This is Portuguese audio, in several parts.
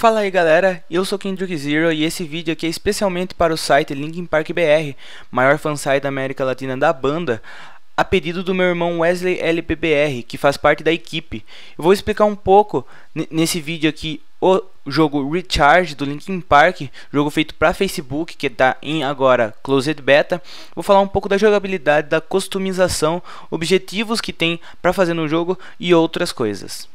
Fala aí galera, eu sou Kendrick Zero e esse vídeo aqui é especialmente para o site Linkin Park BR, maior fansite da América Latina da banda, a pedido do meu irmão Wesley LPBR, que faz parte da equipe. Eu vou explicar um pouco nesse vídeo aqui o jogo Recharge do Linkin Park, jogo feito para Facebook, que está em agora Closed Beta. Vou falar um pouco da jogabilidade, da customização, objetivos que tem para fazer no jogo e outras coisas.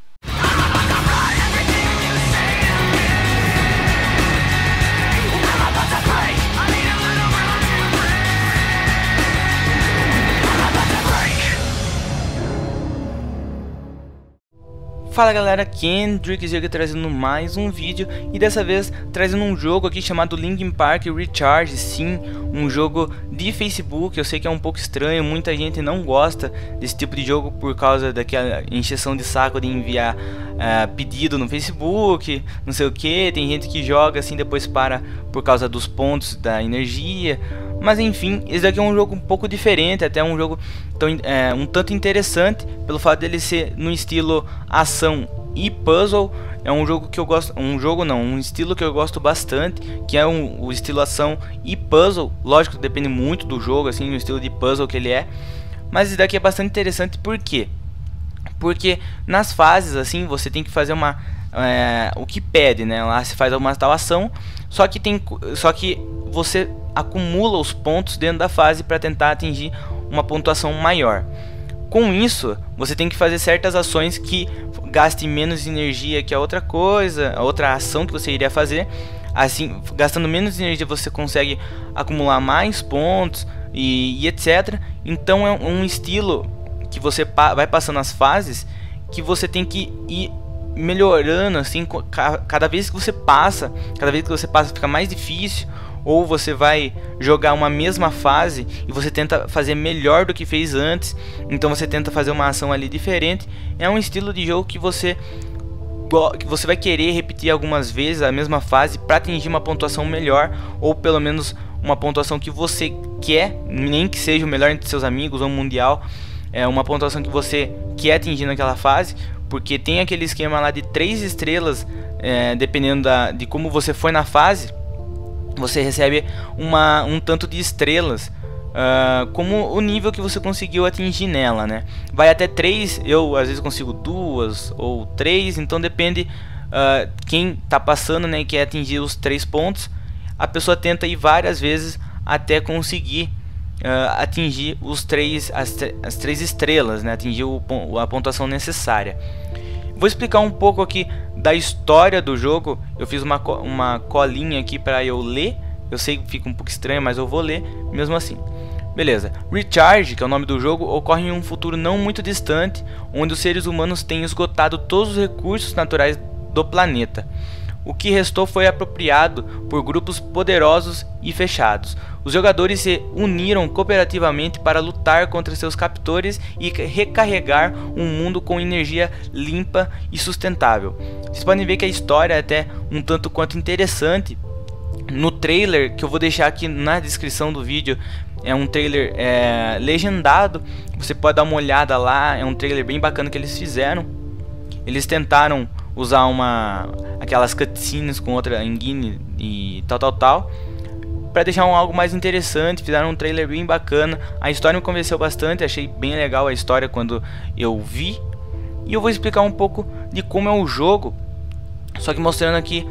Fala galera, Kendrick Zero trazendo mais um vídeo e dessa vez trazendo um jogo aqui chamado Linkin Park Recharge. Sim, um jogo de Facebook. Eu sei que é um pouco estranho, muita gente não gosta desse tipo de jogo por causa daquela encheção de saco de enviar pedido no Facebook, não sei o que. Tem gente que joga assim depois para por causa dos pontos da energia. Mas enfim, esse daqui é um jogo um pouco diferente, até um jogo um tanto interessante pelo fato dele ser no estilo ação e puzzle. É um jogo que eu gosto, um estilo que eu gosto bastante, que é o estilo ação e puzzle. Lógico, depende muito do jogo, assim, do estilo de puzzle que ele é. Mas esse daqui é bastante interessante, por quê? Porque nas fases, assim, você tem que fazer o que pede, né? Lá você faz uma tal ação, só que você acumula os pontos dentro da fase para tentar atingir uma pontuação maior. Com isso, você tem que fazer certas ações que gastem menos energia que a outra coisa, a outra ação que você iria fazer. Assim, gastando menos energia, você consegue acumular mais pontos e etc. Então é um estilo que você vai passando as fases, que você tem que ir melhorando assim, cada vez que você passa fica mais difícil. Ou você vai jogar uma mesma fase e você tenta fazer melhor do que fez antes, então você tenta fazer uma ação ali diferente. É um estilo de jogo que você vai querer repetir algumas vezes a mesma fase para atingir uma pontuação melhor, ou pelo menos uma pontuação que você quer, nem que seja o melhor entre seus amigos ou mundial. É uma pontuação que você quer atingir naquela fase, porque tem aquele esquema lá de 3 estrelas, dependendo de como você foi na fase. Você recebe um tanto de estrelas, como o nível que você conseguiu atingir nela, né? Vai até 3, eu às vezes consigo 2 ou 3, então depende quem tá passando, né, e quer atingir os 3 pontos. A pessoa tenta ir várias vezes até conseguir atingir as 3 estrelas, né? Atingir a pontuação necessária. Vou explicar um pouco aqui da história do jogo. Eu fiz uma colinha aqui para eu ler. Eu sei que fica um pouco estranho, mas eu vou ler mesmo assim. Beleza. Recharge, que é o nome do jogo, ocorre em um futuro não muito distante, onde os seres humanos têm esgotado todos os recursos naturais do planeta. O que restou foi apropriado por grupos poderosos e fechados. Os jogadores se uniram cooperativamente para lutar contra seus captores e recarregar um mundo com energia limpa e sustentável. Vocês podem ver que a história é até um tanto quanto interessante. No trailer, que eu vou deixar aqui na descrição do vídeo, é um trailer legendado. Você pode dar uma olhada lá, é um trailer bem bacana que eles fizeram. Eles tentaram usar aquelas cutscenes com outra engine e tal, para deixar algo mais interessante. Fizeram um trailer bem bacana. A história me convenceu bastante, achei bem legal a história quando eu vi. E eu vou explicar um pouco de como é o jogo, só que mostrando aqui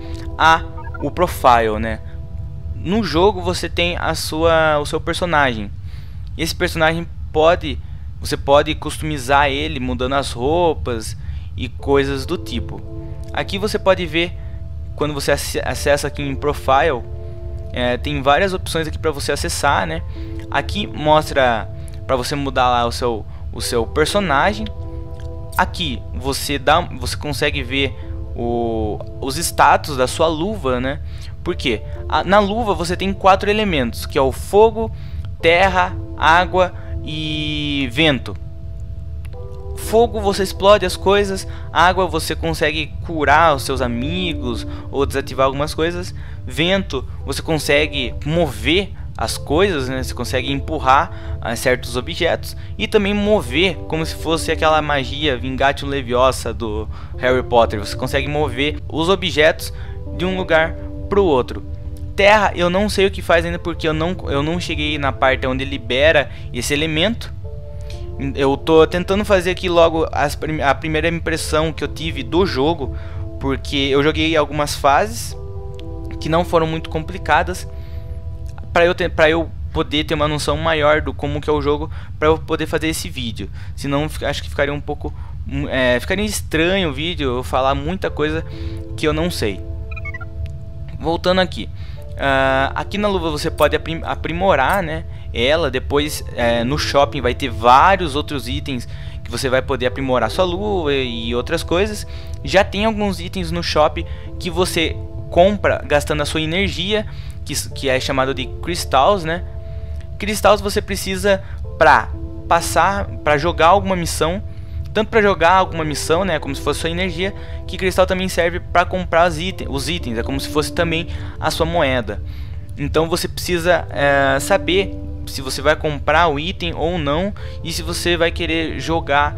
o profile, né? No jogo você tem o seu personagem. Esse personagem você pode customizar ele mudando as roupas e coisas do tipo. Aqui você pode ver, quando você acessa aqui em Profile, tem várias opções aqui para você acessar, né? Aqui mostra para você mudar lá o seu personagem. Aqui você consegue ver os status da sua luva, né? Porque na luva você tem 4 elementos, que é o fogo, terra, água e vento. Fogo, você explode as coisas. Água, você consegue curar os seus amigos ou desativar algumas coisas. Vento, você consegue mover as coisas, né? Você consegue empurrar certos objetos e também mover, como se fosse aquela magia Wingardium Leviosa do Harry Potter. Você consegue mover os objetos de um lugar para o outro. Terra, eu não sei o que faz ainda, porque eu não cheguei na parte onde libera esse elemento. Eu tô tentando fazer aqui logo a primeira impressão que eu tive do jogo, porque eu joguei algumas fases que não foram muito complicadas, para eu poder ter uma noção maior do como que é o jogo, para eu poder fazer esse vídeo. Senão acho que ficaria um pouco ficaria estranho o vídeo, eu falar muita coisa que eu não sei. Voltando aqui, aqui na luva você pode aprimorar, né, ela. Depois no shopping vai ter vários outros itens que você vai poder aprimorar sua luva e outras coisas. Já tem alguns itens no shopping que você compra gastando a sua energia, que é chamado de crystals, né? Crystals você precisa para jogar alguma missão, tanto para jogar alguma missão, né, como se fosse sua energia, que cristal também serve para comprar os itens, é como se fosse também a sua moeda. Então você precisa saber se você vai comprar o item ou não, e se você vai querer jogar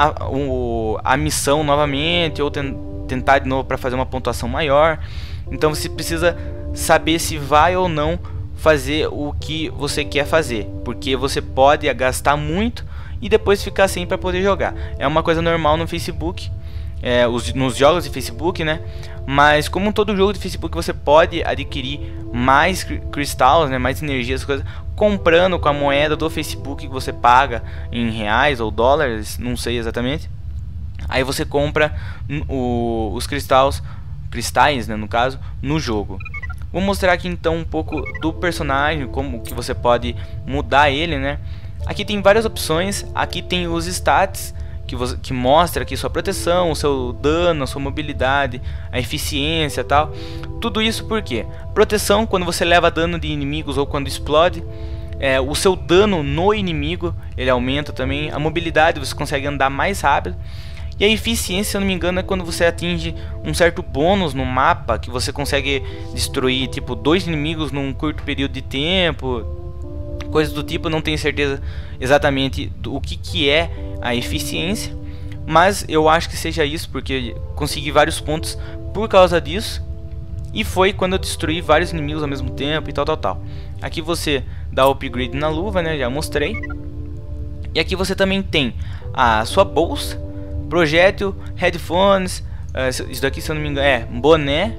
a missão novamente, ou tentar de novo para fazer uma pontuação maior. Então você precisa saber se vai ou não fazer o que você quer fazer, porque você pode gastar muito e depois ficar sem para poder jogar. É uma coisa normal no Facebook, nos jogos de Facebook, né? Mas como todo jogo de Facebook, você pode adquirir mais cristals, né, mais energia, essas coisas, comprando com a moeda do Facebook que você paga em reais ou dólares, não sei exatamente. Aí você compra os cristais, né, no caso, no jogo. Vou mostrar aqui então um pouco do personagem, como que você pode mudar ele, né? Aqui tem várias opções. Aqui tem os stats, que mostra aqui sua proteção, o seu dano, a sua mobilidade, a eficiência e tal. Tudo isso porque proteção, quando você leva dano de inimigos ou quando explode, o seu dano no inimigo ele aumenta também. A mobilidade, você consegue andar mais rápido. E a eficiência, se eu não me engano, é quando você atinge um certo bônus no mapa, que você consegue destruir tipo 2 inimigos num curto período de tempo, coisas do tipo. Não tenho certeza exatamente o que é a eficiência, mas eu acho que seja isso, porque consegui vários pontos por causa disso. E foi quando eu destruí vários inimigos ao mesmo tempo e tal. Aqui você dá upgrade na luva, né, já mostrei. E aqui você também tem a sua bolsa, projétil, headphones, isso daqui, se eu não me engano, boné,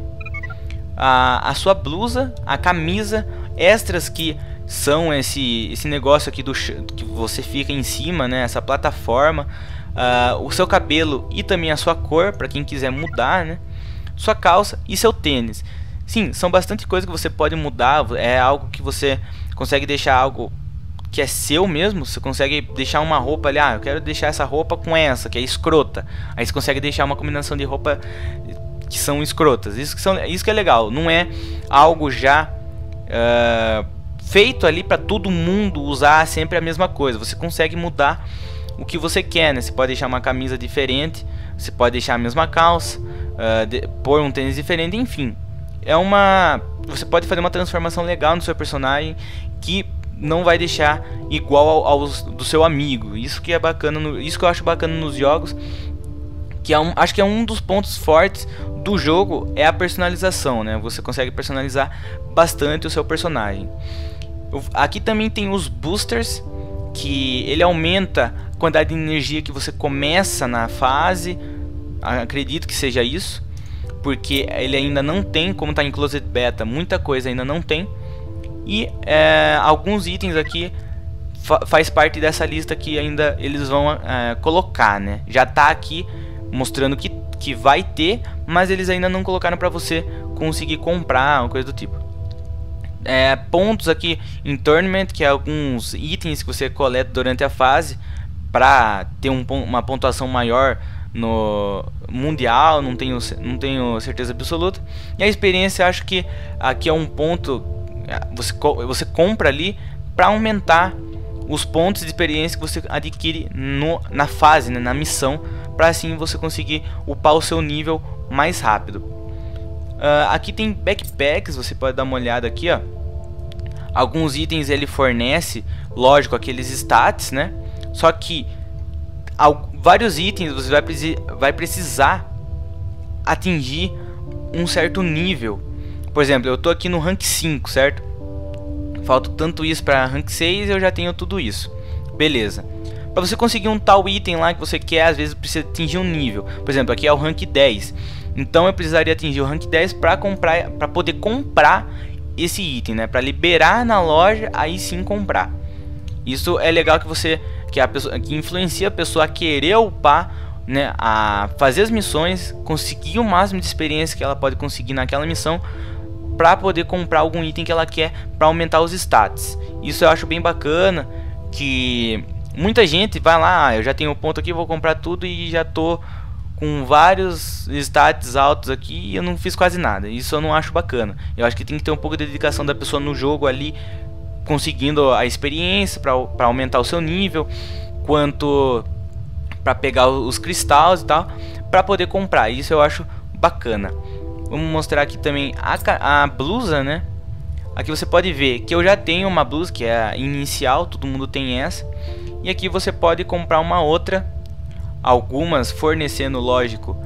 a sua blusa, a camisa, extras que são esse negócio aqui que você fica em cima, né, essa plataforma, o seu cabelo e também a sua cor, para quem quiser mudar, né, sua calça e seu tênis. Sim, são bastante coisas que você pode mudar. É algo que você consegue deixar algo que é seu mesmo. Você consegue deixar uma roupa ali, eu quero deixar essa roupa com essa, que é escrota. Aí você consegue deixar uma combinação de roupa que são escrotas. Isso que é legal. Não é algo já feito ali para todo mundo usar sempre a mesma coisa. Você consegue mudar o que você quer, né? Você pode deixar uma camisa diferente, você pode deixar a mesma calça, pôr um tênis diferente, enfim. Você pode fazer uma transformação legal no seu personagem que não vai deixar igual aos do seu amigo. Isso que é bacana, isso que eu acho bacana nos jogos, que acho que é um dos pontos fortes do jogo, é a personalização, né? Você consegue personalizar bastante o seu personagem. Aqui também tem os boosters, que ele aumenta a quantidade de energia que você começa na fase. Acredito que seja isso, porque ele ainda não tem, como está em Closed Beta, muita coisa ainda não tem. E alguns itens aqui faz parte dessa lista que ainda eles vão colocar, né? Já está aqui mostrando que vai ter, mas eles ainda não colocaram para você conseguir comprar, uma coisa do tipo. Pontos aqui em Tournament, que é alguns itens que você coleta durante a fase para ter uma pontuação maior no mundial. Não tenho certeza absoluta. E a experiência, acho que aqui é um ponto, você compra ali para aumentar os pontos de experiência que você adquire na fase, né, na missão, para assim você conseguir upar o seu nível mais rápido. Aqui tem backpacks, você pode dar uma olhada aqui, ó. Alguns itens ele fornece, lógico, aqueles stats, né? Só que vários itens você vai precisar atingir um certo nível. Por exemplo, eu tô aqui no rank 5, certo? Falta tanto isso para rank 6 e eu já tenho tudo isso. Beleza. Para você conseguir um tal item lá que você quer, às vezes precisa atingir um nível. Por exemplo, aqui é o rank 10. Então eu precisaria atingir o rank 10 para poder comprar esse item, né? Para liberar na loja, aí sim comprar. Isso é legal que influencia a pessoa a querer upar, né? A fazer as missões, conseguir o máximo de experiência que ela pode conseguir naquela missão, para poder comprar algum item que ela quer para aumentar os stats. Isso eu acho bem bacana, que muita gente vai lá, eu já tenho um ponto aqui, vou comprar tudo e já tô com vários stats altos aqui e eu não fiz quase nada. Isso eu não acho bacana. Eu acho que tem que ter um pouco de dedicação da pessoa no jogo ali, conseguindo a experiência para aumentar o seu nível, quanto para pegar os cristais e tal, para poder comprar. Isso eu acho bacana. Vamos mostrar aqui também a blusa, né? Aqui você pode ver que eu já tenho uma blusa que é a inicial, todo mundo tem essa. E aqui você pode comprar uma outra, algumas fornecendo, lógico,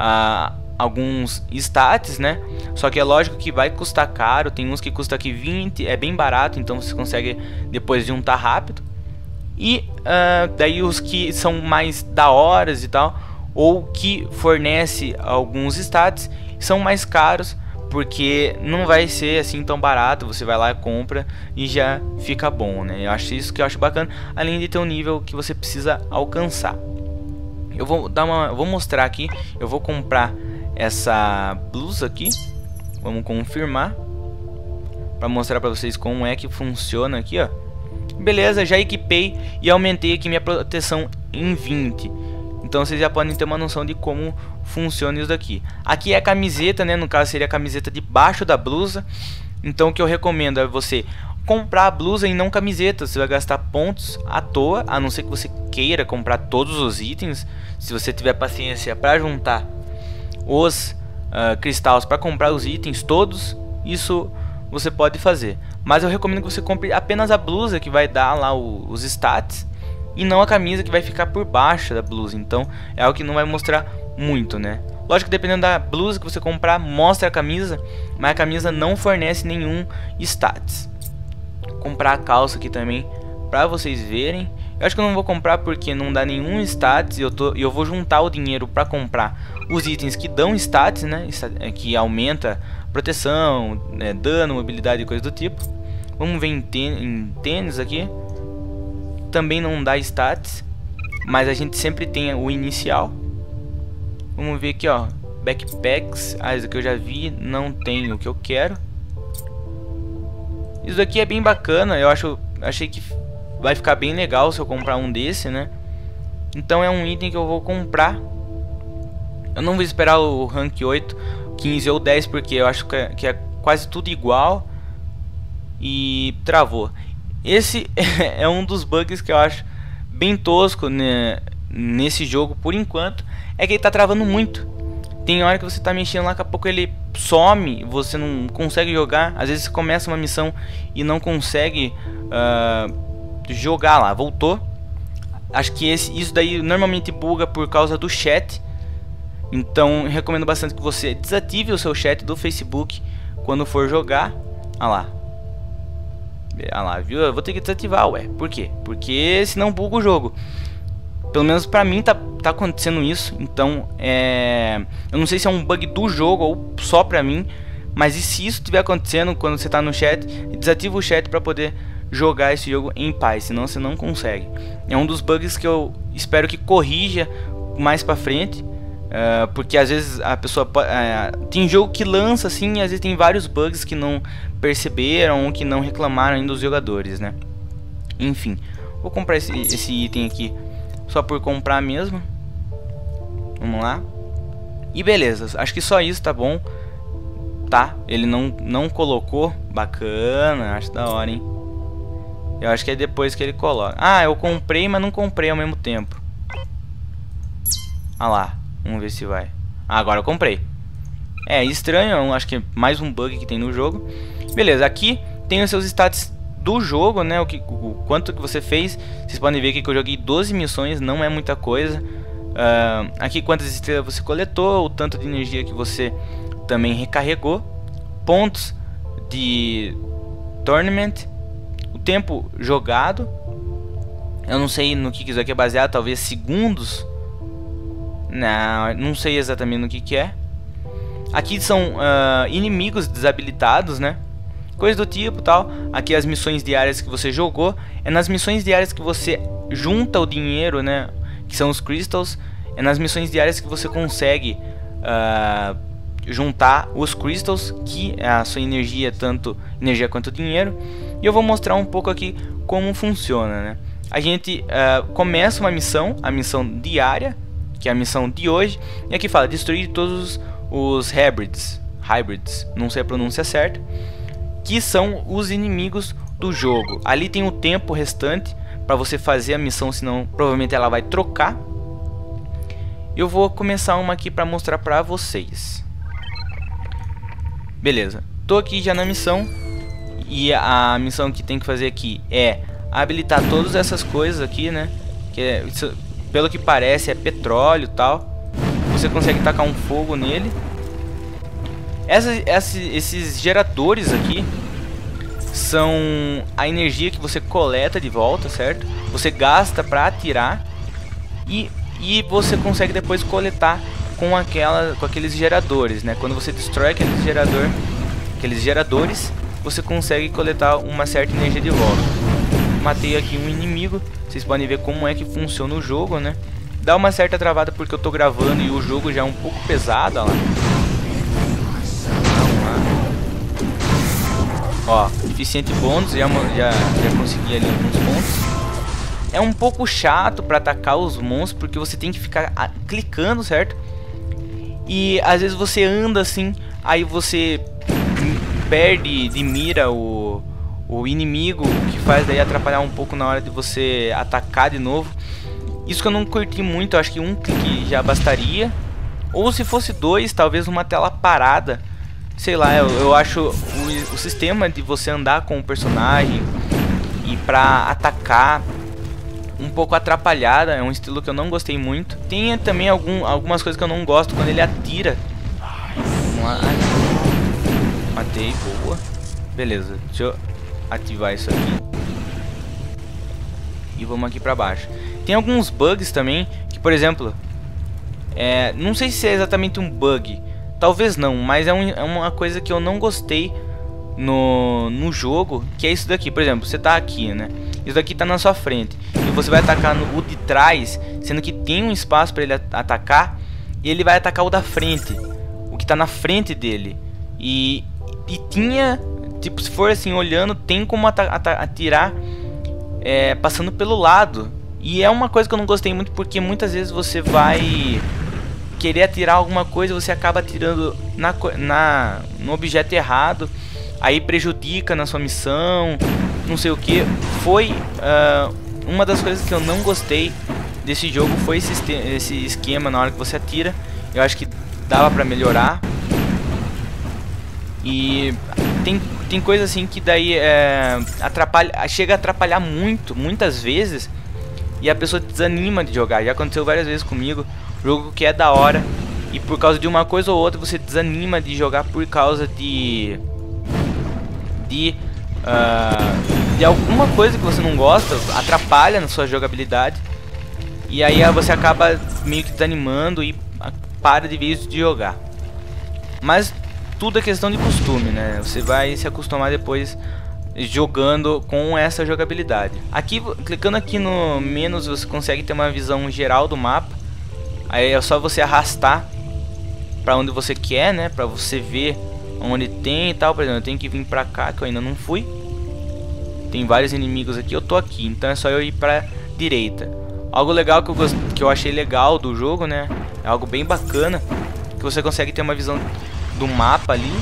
alguns stats, né? Só que é lógico que vai custar caro, tem uns que custa aqui 20, é bem barato, então você consegue depois juntar rápido. E daí os que são mais da horas e tal, ou que fornece alguns stats, são mais caros, porque não vai ser assim tão barato. Você vai lá, compra e já fica bom, né? Eu acho isso que eu acho bacana, além de ter um nível que você precisa alcançar. Eu vou mostrar aqui, eu vou comprar essa blusa aqui. Vamos confirmar para mostrar para vocês como é que funciona aqui, ó. Beleza, já equipei e aumentei aqui minha proteção em 20. Então vocês já podem ter uma noção de como funciona isso daqui. Aqui é a camiseta, né? No caso seria a camiseta debaixo da blusa. Então o que eu recomendo é você comprar a blusa e não camiseta. Você vai gastar pontos à toa, a não ser que você queira comprar todos os itens. Se você tiver paciência para juntar os cristais para comprar os itens todos, isso você pode fazer. Mas eu recomendo que você compre apenas a blusa, que vai dar lá os stats, e não a camisa, que vai ficar por baixo da blusa. Então é algo que não vai mostrar muito, né? Lógico que dependendo da blusa que você comprar, mostra a camisa, mas a camisa não fornece nenhum stats. Vou comprar a calça aqui também pra vocês verem. Eu acho que eu não vou comprar porque não dá nenhum stats, e eu vou juntar o dinheiro pra comprar os itens que dão stats, né? Que aumenta proteção, né? Dano, mobilidade e coisa do tipo. Vamos ver em tênis aqui. Também não dá stats, mas a gente sempre tem o inicial. Vamos ver aqui, ó, backpacks. Isso aqui eu já vi, não tem o que eu quero. Isso daqui é bem bacana, achei que vai ficar bem legal se eu comprar um desse, né? Então é um item que eu vou comprar. Eu não vou esperar o rank 8, 15 ou 10, porque eu acho que é quase tudo igual. E travou. Esse é um dos bugs que eu acho bem tosco, né, nesse jogo por enquanto. É que ele tá travando muito. Tem hora que você tá mexendo lá, daqui a pouco ele some, você não consegue jogar. Às vezes você começa uma missão e não consegue jogar lá. Voltou. Acho que isso daí normalmente buga por causa do chat. Então eu recomendo bastante que você desative o seu chat do Facebook quando for jogar. Ah lá, viu? Eu vou ter que desativar, ué. Por quê? Porque senão buga o jogo. Pelo menos pra mim tá acontecendo isso. Então eu não sei se é um bug do jogo ou só pra mim. Mas e se isso estiver acontecendo quando você tá no chat, desativa o chat pra poder jogar esse jogo em paz. Senão você não consegue. É um dos bugs que eu espero que corrija mais pra frente. Porque às vezes a pessoa tem jogo que lança assim, e às vezes tem vários bugs que não perceberam ou que não reclamaram ainda dos jogadores, né? Enfim, vou comprar esse item aqui só por comprar mesmo. Vamos lá. E beleza, acho que só isso tá bom. Tá, ele não colocou. Bacana, acho da hora, hein? Eu acho que é depois que ele coloca. Ah, eu comprei, mas não comprei ao mesmo tempo. Ah lá. Vamos ver se vai. Ah, agora eu comprei. É estranho, acho que é mais um bug que tem no jogo. Beleza, aqui tem os seus stats do jogo, né, o quanto que você fez. Vocês podem ver aqui que eu joguei 12 missões, não é muita coisa. Aqui quantas estrelas você coletou, o tanto de energia que você também recarregou, pontos de tournament, o tempo jogado. Eu não sei no que isso aqui é baseado, talvez segundos. Não sei exatamente no que é. Aqui são inimigos desabilitados, né? Coisa do tipo, tal. Aqui as missões diárias que você jogou. É nas missões diárias que você junta o dinheiro, né? Que são os crystals. É nas missões diárias que você consegue juntar os crystals, que é a sua energia, tanto energia quanto dinheiro. E eu vou mostrar um pouco aqui como funciona, né? A gente começa uma missão, a missão diária, que é a missão de hoje. E aqui fala, destruir todos os hybrids, não sei a pronúncia certa, que são os inimigos do jogo. Ali tem o tempo restante para você fazer a missão, senão provavelmente ela vai trocar. Eu vou começar uma aqui para mostrar para vocês. Beleza, tô aqui já na missão. E a missão que tem que fazer aqui é habilitar todas essas coisas aqui, né? Que pelo que parece é petróleo e tal. Você consegue tacar um fogo nele. Esses geradores aqui são a energia que você coleta de volta, certo? Você gasta para atirar e você consegue depois coletar com aqueles geradores, né? Quando você destrói aqueles geradores, você consegue coletar uma certa energia de volta. Matei aqui um inimigo. Vocês podem ver como é que funciona o jogo, né? Dá uma certa travada porque eu tô gravando e o jogo já é um pouco pesado, ó lá. Vamos lá. Ó, eficiente bônus, já consegui ali alguns pontos. É um pouco chato pra atacar os monstros, porque você tem que ficar clicando, certo? E às vezes você anda assim, aí você perde de mira o inimigo, o que faz daí atrapalhar um pouco na hora de você atacar de novo. Isso que eu não curti muito, eu acho que um clique já bastaria. Ou se fosse dois, talvez uma tela parada. Sei lá, eu acho o sistema de você andar com o personagem e pra atacar um pouco atrapalhada, é um estilo que eu não gostei muito. Tem também algumas coisas que eu não gosto quando ele atira. Vamos lá. Matei, boa. Beleza, deixa eu ativar isso aqui. E vamos aqui pra baixo. Tem alguns bugs também, que por exemplo, não sei se é exatamente um bug, talvez não, mas é uma coisa que eu não gostei no jogo, que é isso daqui. Por exemplo, você tá aqui, né? Isso daqui tá na sua frente e você vai atacar o de trás, sendo que tem um espaço para ele atacar, e ele vai atacar o da frente, o que tá na frente dele. E tinha, tipo, se for assim olhando, tem como atirar passando pelo lado. E é uma coisa que eu não gostei muito, porque muitas vezes você vai querer atirar alguma coisa e você acaba atirando no objeto errado, aí prejudica na sua missão, não sei o que. Foi uma das coisas que eu não gostei desse jogo, foi esse esquema na hora que você atira. Eu acho que dava pra melhorar. E tem coisa assim que daí chega a atrapalhar muitas vezes, e a pessoa desanima de jogar. Já aconteceu várias vezes comigo, jogo que é da hora, e por causa de uma coisa ou outra você desanima de jogar por causa de alguma coisa que você não gosta, atrapalha na sua jogabilidade, e aí você acaba meio que desanimando e para de vez de jogar. Mas tudo é questão de costume, né? Você vai se acostumar depois jogando com essa jogabilidade. Aqui, clicando aqui no menos, você consegue ter uma visão geral do mapa. Aí é só você arrastar para onde você quer, né? Para você ver onde tem e tal. Por exemplo, eu tenho que vir para cá, que eu ainda não fui. Tem vários inimigos aqui, eu tô aqui, então é só eu ir para direita. Algo legal que eu achei legal do jogo, né? É algo bem bacana, que você consegue ter uma visão do mapa ali.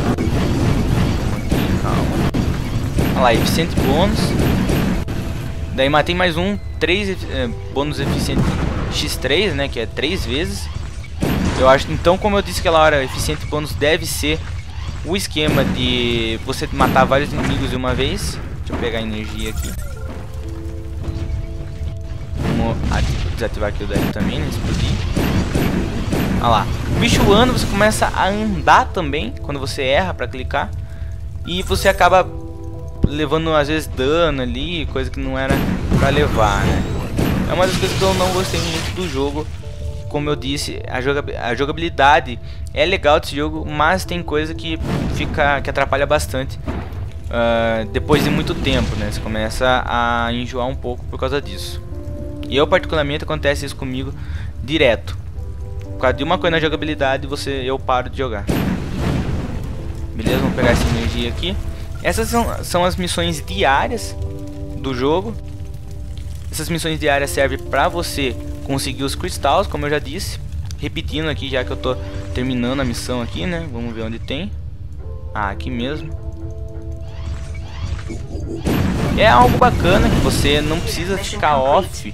Calma. Olha lá, eficiente bônus. Daí matei mais 3 bônus eficiente X3, né? Que é 3 vezes. Eu acho, então, como eu disse aquela hora, eficiente bônus deve ser o esquema de você matar vários inimigos de uma vez. Deixa eu pegar a energia aqui. Vamos desativar aqui o dano também, né? Explodir. Olha lá. O bicho anda, você começa a andar também quando você erra pra clicar. E você acaba levando às vezes dano ali, coisa que não era pra levar, né? É uma das coisas que eu não gostei muito do jogo. Como eu disse, a jogabilidade é legal desse jogo, mas tem coisa que atrapalha bastante depois de muito tempo, né? Você começa a enjoar um pouco por causa disso. E eu particularmente acontece isso comigo direto. Por causa de uma coisa na jogabilidade, eu paro de jogar. Beleza, vamos pegar essa energia aqui. Essas são as missões diárias do jogo. Essas missões diárias servem pra você conseguir os cristais, como eu já disse. Repetindo aqui, já que eu tô terminando a missão aqui, né? Vamos ver onde tem. Ah, aqui mesmo. É algo bacana que você não precisa ficar off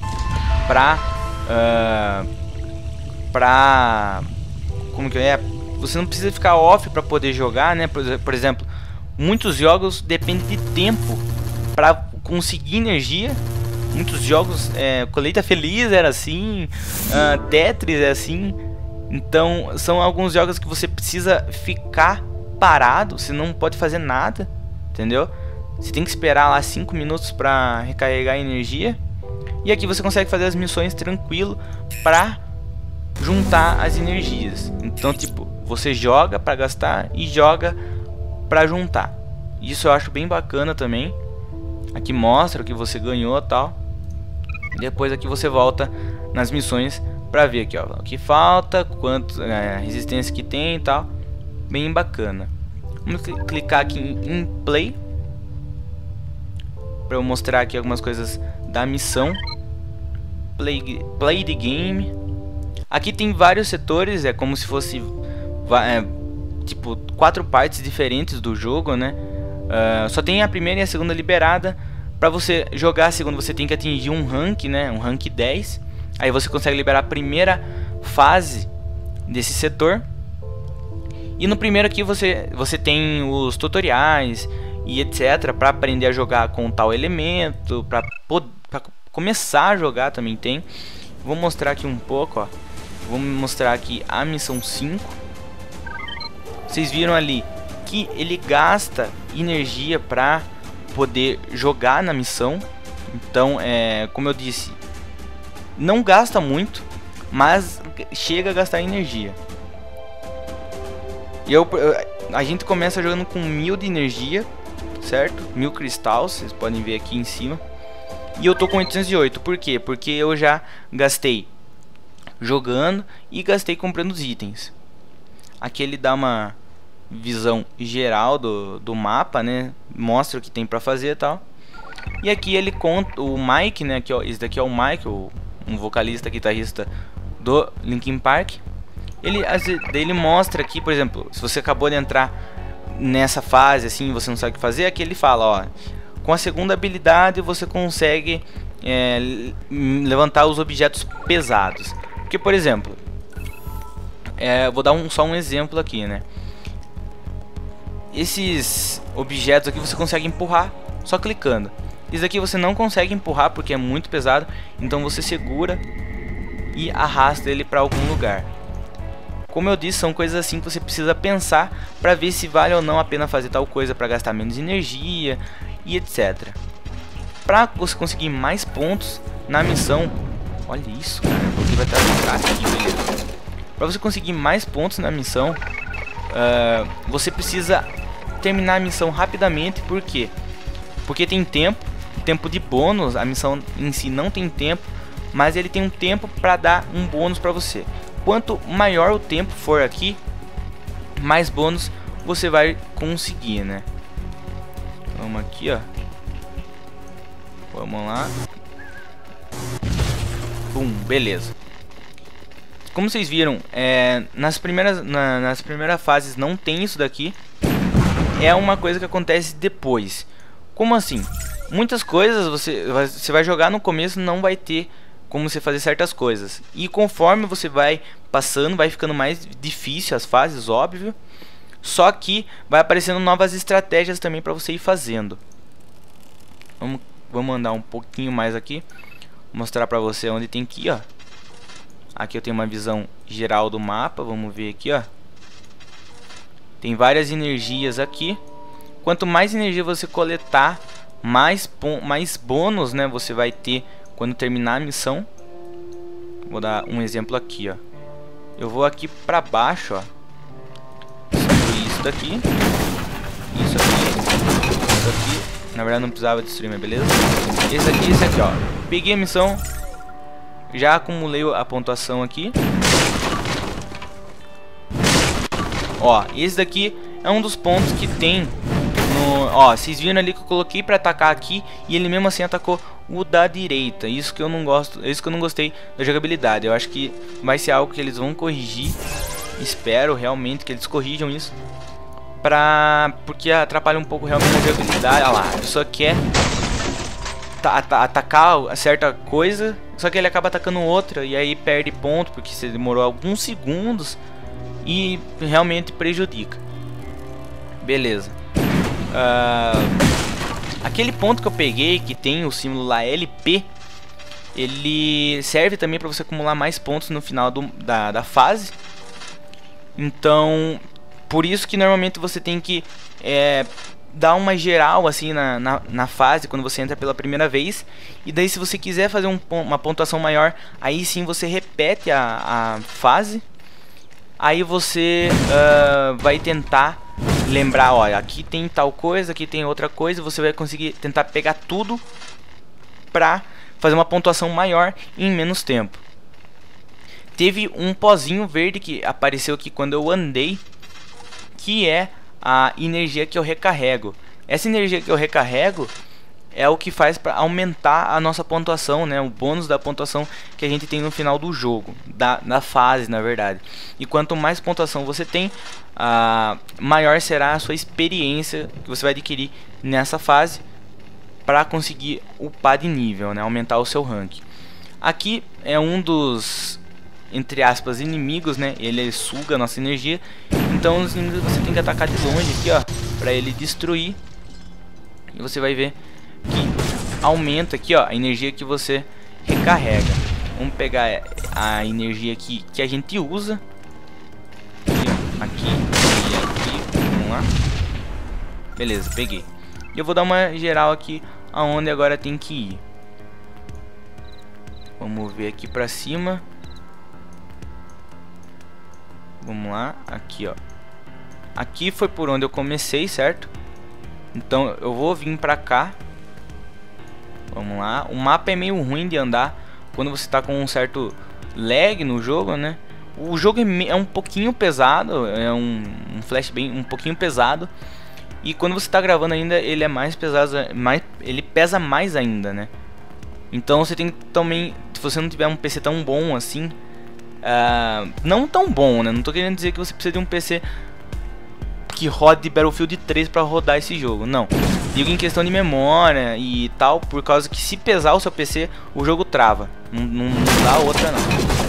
como que é? Você não precisa ficar off pra poder jogar, né? Por exemplo, muitos jogos dependem de tempo pra conseguir energia. Muitos jogos, Colheita Feliz era assim, Tetris é assim. Então são alguns jogos que você precisa ficar parado, você não pode fazer nada, entendeu? Você tem que esperar lá 5 minutos para recarregar a energia. E aqui você consegue fazer as missões tranquilo para juntar as energias. Então tipo, você joga para gastar e joga para juntar. Isso eu acho bem bacana também. Aqui mostra o que você ganhou e tal. Depois aqui você volta nas missões para ver aqui, ó, o que falta, quanto resistência que tem e tal. Bem bacana. Vamos clicar aqui em play para eu mostrar aqui algumas coisas da missão. Play the game. Aqui tem vários setores, é como se fosse tipo 4 partes diferentes do jogo, né? Só tem a primeira e a segunda liberada. Para você jogar a segunda, você tem que atingir um rank, né? Um rank 10. Aí você consegue liberar a primeira fase desse setor. E no primeiro aqui você tem os tutoriais e etc. para aprender a jogar com tal elemento, para começar a jogar também tem. Vou mostrar aqui um pouco, ó. Vou mostrar aqui a missão 5. Vocês viram ali que ele gasta energia para poder jogar na missão. Então, como eu disse, não gasta muito, mas chega a gastar energia. E a gente começa jogando com 1000 de energia, certo? 1000 cristais, vocês podem ver aqui em cima. E eu tô com 808, por quê? Porque eu já gastei jogando e gastei comprando os itens. Aqui ele dá uma visão geral do mapa, né? Mostra o que tem pra fazer e tal. E aqui ele conta o Mike, né? Aqui, ó, esse daqui é o Mike, um vocalista, guitarrista do Linkin Park. Ele mostra aqui, por exemplo, se você acabou de entrar nessa fase assim, você não sabe o que fazer, aqui ele fala, ó, com a segunda habilidade você consegue levantar os objetos pesados. Porque, por exemplo, vou dar só um exemplo aqui, né? Esses objetos aqui você consegue empurrar só clicando. Isso aqui você não consegue empurrar porque é muito pesado, então você segura e arrasta ele para algum lugar. Como eu disse, são coisas assim que você precisa pensar para ver se vale ou não a pena fazer tal coisa para gastar menos energia e etc. Para você conseguir mais pontos na missão, olha isso, cara, porque vai estar aqui, beleza. Para você conseguir mais pontos na missão, você precisa terminar a missão rapidamente. Por quê? Porque tem tempo de bônus. A missão em si não tem tempo, mas ele tem um tempo para dar um bônus para você. Quanto maior o tempo for aqui, mais bônus você vai conseguir, né? Vamos aqui, ó. Vamos lá. Bum, beleza. Como vocês viram, nas primeiras fases não tem isso daqui. É uma coisa que acontece depois. Como assim? Muitas coisas você vai jogar no começo, não vai ter como você fazer certas coisas. E conforme você vai passando, vai ficando mais difícil as fases, óbvio. Só que vai aparecendo novas estratégias também para você ir fazendo. Vamos andar um pouquinho mais aqui, mostrar pra você onde tem que ir, ó. Aqui eu tenho uma visão geral do mapa, vamos ver aqui, ó. Tem várias energias aqui. Quanto mais energia você coletar, mais bônus, né, você vai ter quando terminar a missão. Vou dar um exemplo aqui, ó. Eu vou aqui pra baixo, ó. Destruir isso daqui. Isso aqui. Isso aqui. Na verdade não precisava destruir, mas beleza. Esse aqui, ó. Peguei a missão. Já acumulei a pontuação aqui. Ó, esse daqui é um dos pontos que tem no... Ó, vocês viram ali que eu coloquei pra atacar aqui e ele mesmo assim atacou o da direita. Isso que eu não gosto, isso que eu não gostei da jogabilidade. Eu acho que vai ser algo que eles vão corrigir. Espero realmente que eles corrijam isso. Porque atrapalha um pouco realmente a jogabilidade. Olha lá, a pessoa quer atacar certa coisa, só que ele acaba atacando outra e aí perde ponto porque você demorou alguns segundos e realmente prejudica. Beleza. Aquele ponto que eu peguei que tem o símbolo lá LP, ele serve também para você acumular mais pontos no final da fase. Então, por isso que normalmente você tem que dar uma geral assim na fase quando você entra pela primeira vez. E daí se você quiser fazer uma pontuação maior, aí sim você repete a fase. Aí você vai tentar lembrar, olha, aqui tem tal coisa, aqui tem outra coisa. Você vai conseguir tentar pegar tudo pra fazer uma pontuação maior em menos tempo. Teve um pozinho verde que apareceu aqui quando eu andei, que é a energia que eu recarrego. Essa energia que eu recarrego é o que faz para aumentar a nossa pontuação, né? O bônus da pontuação que a gente tem no final do jogo, da fase, na verdade. E quanto mais pontuação você tem, maior será a sua experiência que você vai adquirir nessa fase para conseguir upar de nível, né? Aumentar o seu rank. Aqui é um dos, entre aspas, inimigos, né? Ele suga a nossa energia. Então os inimigos você tem que atacar de longe aqui, ó, para ele destruir. E você vai ver que aumenta aqui, ó, a energia que você recarrega. Vamos pegar a energia aqui que a gente usa. Aqui e aqui. Vamos lá. Beleza, peguei. E eu vou dar uma geral aqui aonde agora tem que ir. Vamos ver aqui pra cima. Vamos lá, aqui ó. Aqui foi por onde eu comecei, certo? Então eu vou vir pra cá. Vamos lá. O mapa é meio ruim de andar quando você tá com um certo lag no jogo, né? O jogo é um pouquinho pesado, é um flash bem um pouquinho pesado. E quando você tá gravando ainda, ele é mais pesado, ele pesa mais ainda, né? Então você tem que também, se você não tiver um PC tão bom assim, não tão bom, né? Não tô querendo dizer que você precisa de um PC que rode Battlefield 3 para rodar esse jogo, não. Digo em questão de memória e tal, por causa que se pesar o seu PC, o jogo trava. Não dá outra não.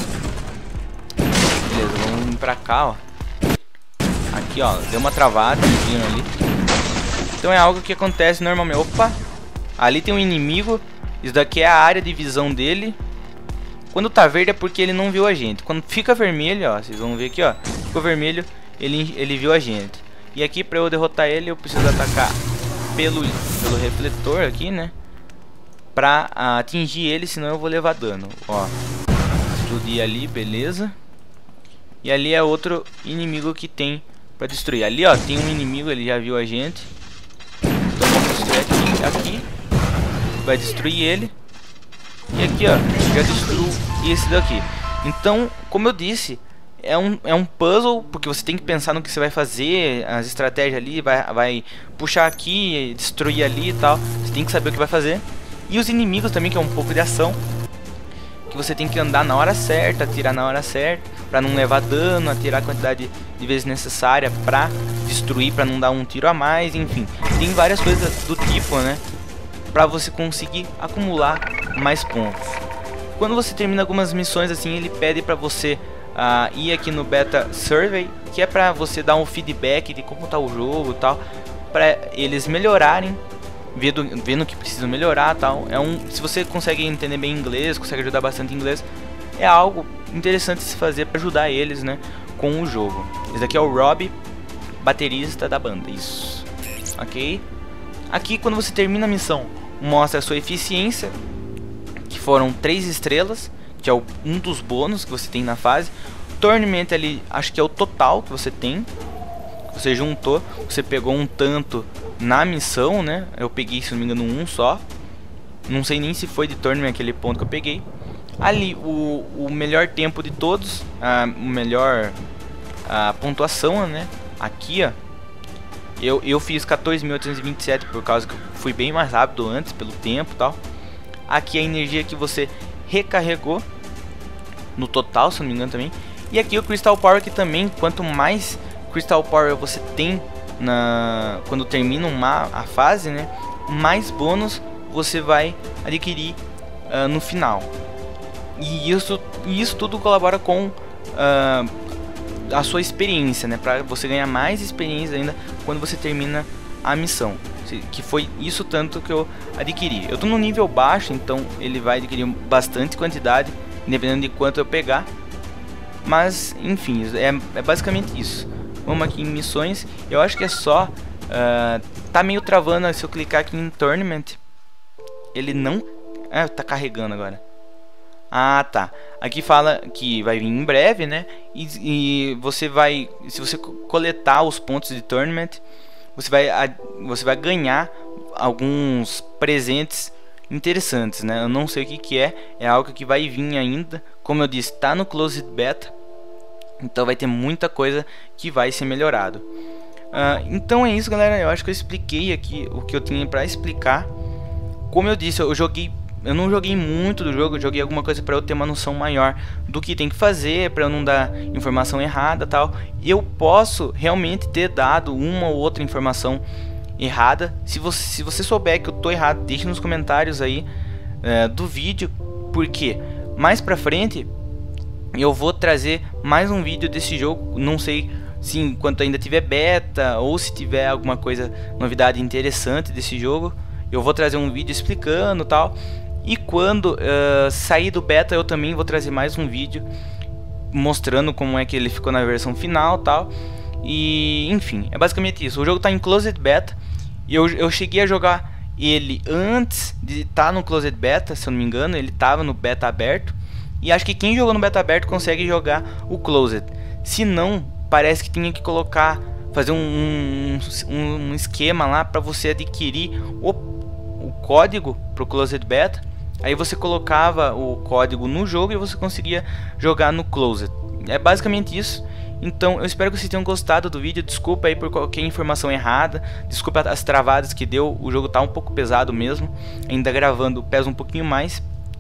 Beleza, vamos vir pra cá, ó. Aqui, ó, deu uma travada, viram ali. Então é algo que acontece normalmente. Opa, ali tem um inimigo. Isso daqui é a área de visão dele. Quando tá verde é porque ele não viu a gente. Quando fica vermelho, ó, vocês vão ver aqui, ó, ficou vermelho, ele viu a gente. E aqui pra eu derrotar ele eu preciso atacar pelo refletor aqui, né? Pra atingir ele, senão eu vou levar dano. Ó, explodir ali, beleza. E ali é outro inimigo que tem pra destruir. Ali, ó, tem um inimigo, ele já viu a gente. Então vamos destruir aqui. Vai destruir ele. E aqui, ó, já destruiu esse daqui. Então, como eu disse, é um puzzle, porque você tem que pensar no que você vai fazer, as estratégias ali, vai puxar aqui, destruir ali e tal. Você tem que saber o que vai fazer. E os inimigos também, que é um pouco de ação, que você tem que andar na hora certa, atirar na hora certa, pra não levar dano, atirar a quantidade de vezes necessária pra destruir, pra não dar um tiro a mais, enfim. Tem várias coisas do tipo, né, pra você conseguir acumular mais pontos. Quando você termina algumas missões assim, ele pede pra você ir aqui no Beta Survey, que é pra você dar um feedback de como tá o jogo e tal, pra eles melhorarem vendo o que precisa melhorar, tal. Se você consegue entender bem inglês, consegue ajudar bastante em inglês, é algo interessante se fazer para ajudar eles, né, com o jogo. Esse daqui é o Rob, baterista da banda, isso. Ok? Aqui, quando você termina a missão, mostra a sua eficiência, que foram 3 estrelas, que é um dos bônus que você tem na fase. Tournament ali, acho que é o total que você tem, que você juntou, você pegou um tanto na missão, né? Eu peguei, se não me engano, um só. Não sei nem se foi de tournament aquele ponto que eu peguei. Ali, o melhor tempo de todos, a pontuação, né? Aqui, ó, eu fiz 14.827 por causa que eu fui bem mais rápido antes, pelo tempo e tal. Aqui a energia que você recarregou no total, se não me engano também. E aqui o Crystal Power, que também, quanto mais Crystal Power você tem quando termina a fase, né, mais bônus você vai adquirir no final. E isso tudo colabora com a sua experiência, né, para você ganhar mais experiência ainda quando você termina a missão. Que foi isso tanto que eu adquiri. Eu tô no nível baixo, então ele vai adquirir bastante quantidade, dependendo de quanto eu pegar. Mas enfim, é basicamente isso. Vamos aqui em missões. Eu acho que é só tá meio travando. Se eu clicar aqui em Tournament, ele não tá carregando agora. Ah, tá. Aqui fala que vai vir em breve, né? E você vai, se você coletar os pontos de Tournament, você vai ganhar alguns presentes interessantes, né? Eu não sei o que é algo que vai vir ainda. Como eu disse, tá no Closed Beta, então vai ter muita coisa que vai ser melhorado. Então é isso, galera. Eu acho que eu expliquei aqui o que eu tinha para explicar. Como eu disse, eu não joguei muito do jogo, eu joguei alguma coisa para eu ter uma noção maior do que tem que fazer, para eu não dar informação errada, tal. Eu posso realmente ter dado uma ou outra informação errada. Se você souber que eu tô errado, deixe nos comentários aí do vídeo, porque mais pra frente eu vou trazer mais um vídeo desse jogo. Não sei se enquanto ainda tiver beta ou se tiver alguma coisa, novidade interessante desse jogo, eu vou trazer um vídeo explicando, tal. E quando sair do beta, eu também vou trazer mais um vídeo mostrando como é que ele ficou na versão final, tal. E enfim, é basicamente isso. O jogo está em Closed Beta. E eu cheguei a jogar ele antes de estar no Closed Beta, se eu não me engano. Ele estava no beta aberto. E acho que quem jogou no beta aberto consegue jogar o Closed. Se não, parece que tinha que fazer um esquema lá para você adquirir o código para o Closed Beta. Aí você colocava o código no jogo e você conseguia jogar no Closed. É basicamente isso. Então eu espero que vocês tenham gostado do vídeo. Desculpa aí por qualquer informação errada, desculpa as travadas que deu. O jogo tá um pouco pesado mesmo, ainda gravando pesa um pouquinho mais.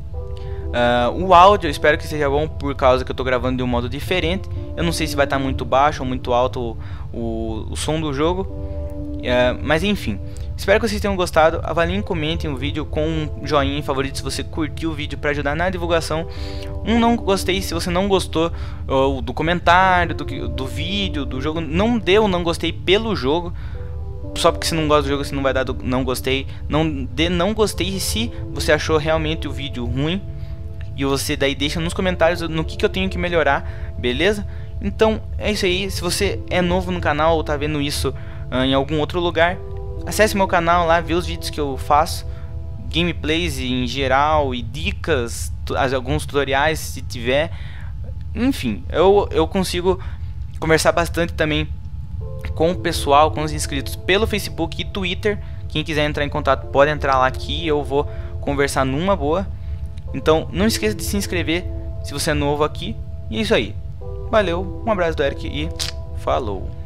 O áudio eu espero que seja bom, por causa que eu tô gravando de um modo diferente. Eu não sei se vai estar muito baixo ou muito alto o som do jogo, mas enfim. Espero que vocês tenham gostado. Avaliem, comentem o vídeo com um joinha em favorito se você curtiu o vídeo, para ajudar na divulgação. Um não gostei se você não gostou do comentário, do vídeo, do jogo. Não dê um não gostei pelo jogo. Só porque você não gosta do jogo você não vai dar não gostei. Não dê não gostei se você achou realmente o vídeo ruim. E você daí deixa nos comentários no que eu tenho que melhorar, beleza? Então é isso aí. Se você é novo no canal ou tá vendo isso em algum outro lugar, acesse meu canal lá, vê os vídeos que eu faço, gameplays em geral e dicas, alguns tutoriais se tiver. Enfim, eu consigo conversar bastante também com o pessoal, com os inscritos pelo Facebook e Twitter. Quem quiser entrar em contato pode entrar lá aqui, eu vou conversar numa boa. Então não esqueça de se inscrever se você é novo aqui. E é isso aí. Valeu, um abraço do Eric e falou!